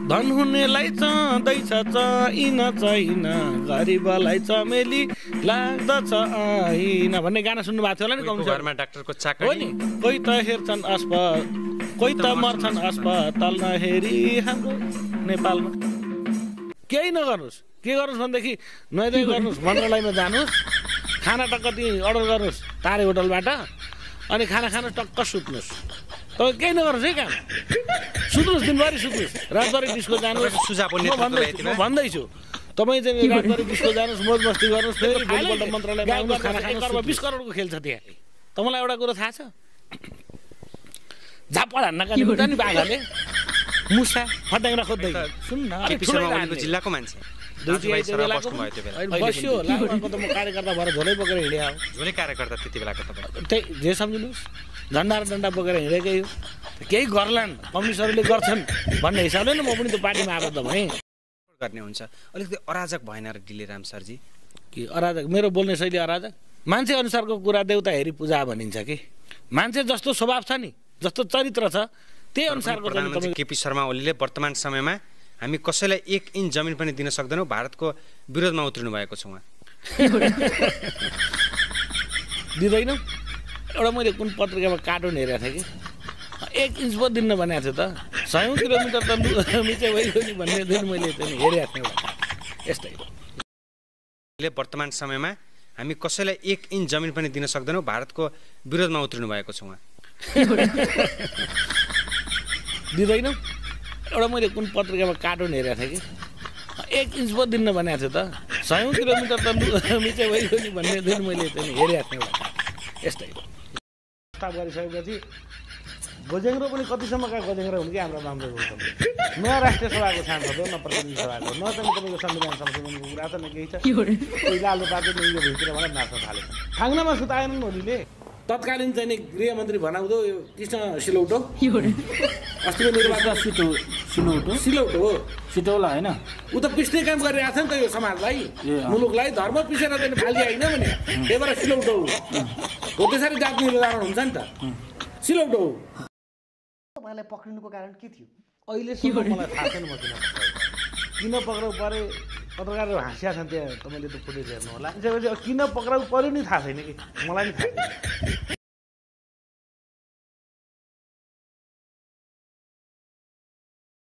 धन हुनेलाई चाहँदैछ चाहिन चाहिन गरिबलाई चमेली लाग्दछ ऐन भन्ने गाना सुन्नु भएको थियो होला नि घरमा डाक्टरको चाकरी हो नि। कोही त हेर्छन् अस्पताल, कोही त मर्छन् अस्पताल नहेरी हाम्रो नेपालमा। केही नगर्नुहोस्, के गर्नुहोस् भनेदेखि नुहाइधुवाइ गर्नुहोस्, मन्त्रालयमा जानुहोस्, खाना टक्क त्यहीँ अर्डर गर्नुहोस् तारे होटलबाट, अनि खाना खानुहोस् टक्क सुत्नुहोस्। तपाईँ केही नगर्नुहोस् है काम, सुत्नुहोस्, दिनभरि सुत्नुहोस्, रातभरि डिस्को जानुहोस्। म भन्दैछु तपाईँ चाहिँ रातभरि डिस्को जानुहोस्, मोज मस्ती गर्नुहोस्, फेरि भोलिपल्ट मन्त्रालयमा आउनुहोस्, खाना खानुहोस्। 20 करोडको खेल छ त्यहाँ। तपाईँलाई एउटा कुरो थाहा छ, झापड हान्नका निम्ति नि बाघाले मुसा फट्याङ्ग्रा खोज्दै सुन न जिल्लाको मान्छे बस्यो होला। त म कार्यकर्ता भएर झोलै बोकेर हिँडे हो। झोलै कार्यकर्ता त्यति बेलाको तपाईँ त्यही जे सम्झिनुहोस्, झन्डा र डन्डा बोकेर हिँडेकै हो। केही गर्लान्, कम्युनिस्टहरूले गर्छन् भन्ने हिसाबले न म पनि त्यो पार्टीमा आबद्ध भएँ। गर्ने हुन्छ अलिकति अराजक भएन र डिलेराम सरजी? कि अराजक? मेरो बोल्ने शैली अराजक? मान्छे अनुसारको कुरा देउता हेरी पूजा भनिन्छ कि। मान्छे जस्तो स्वभाव छ नि, जस्तो चरित्र छ, त्यही अनुसारको। प्रधानमन्त्री केपी शर्मा ओलीले वर्तमान समयमा हामी कसैलाई 1 इन्च जमिन पनि दिन सक्दैनौँ, भारतको विरोधमा उत्रिनु भएको छ उहाँ। दिँदैनौँ? एउटा मैले कुन पत्रिकामा कार्टुन हेरेको थिएँ कि 1 इन्च पो दिन्न भनेको थियो त, 100 किलोमिटर त मिचे भइगयो नि भन्ने दिन मैले चाहिँ हेरेको थिएँ एउटा। यस्तै वर्तमान समयमा हामी कसैलाई 1 इन्च जमिन पनि दिन सक्दैनौँ, भारतको विरोधमा उत्रिनु भएको छ उहाँ। दिँदैनौँ? एउटा मैले कुन पत्रिकामा कार्टुन हेरेको थिएँ कि 1 इन्च पो दिन्न भनेको थियो त, 100 किलोमिटर त मिचे भइगयो नि भन्ने दिन मैले चाहिँ हेरेको थिएँ एउटा। यस्तै प्रस्ताव गरिसकेपछि गोजेङ्ग्रो पनि कतिसम्मका गोजेङ्ग्रो हुन् कि हाम्रो मामले न राष्ट्रिय सभाको सांसद हो, न प्रतिनिधि सभाको, न चाहिँ तपाईँको संविधान संशोधनको कुरा छ, न केही छ। कोही लालु पार्टी यो भित्र भनेर नाच्न थालेछ। खाङ्नामा सुताएनन् ओलीले। तत्कालीन चाहिँ गृहमन्त्री भनाउँदो यो कृष्ण सिलौटो, अस्तिको निर्वाचन सिलौटो हो, सिटौला होइन, ऊ त पिस्ने काम गरिरहेको छ नि त यो समाजलाई, मुलुकलाई धर्म पिसेर चाहिँ फाल्दी होइन भने त्यही भएर सिलौटो हो। त्यसरी जाति उदाहरण हुन्छ नि त, सिलौटो हो। तपाईँलाई पक्रिनुको कारण के थियो अहिलेसम्म मलाई थाहा छैन। म किन पक्राउ परे, पत्रकारहरू हाँसिया छन् त्यहाँ, तपाईँले त फुटेज हेर्नु होला। किन पक्राउ पर्यो नि थाहा छैन कि, मलाई नि थाहा छैन।